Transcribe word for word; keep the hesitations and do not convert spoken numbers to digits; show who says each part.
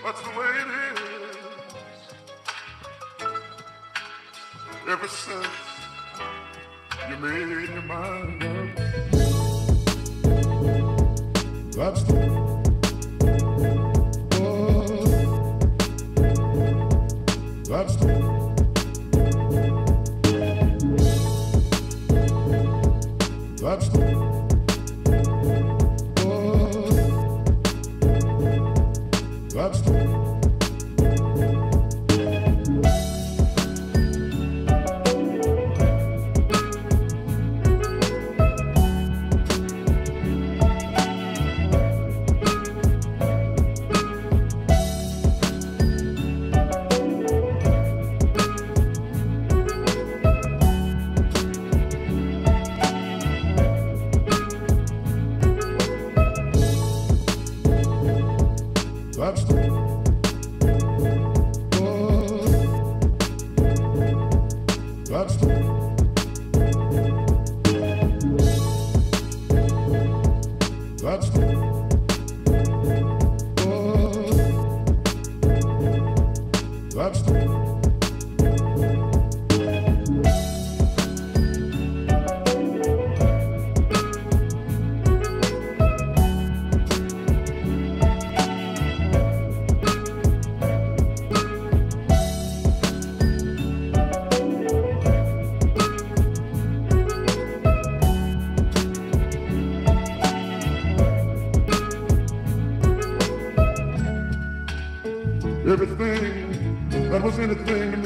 Speaker 1: That's the way it is. Ever since you made your mind up, that's the oh, that's the that's the oh, that's the That's the oh, that's the that's the oh, that's the everything that was anything to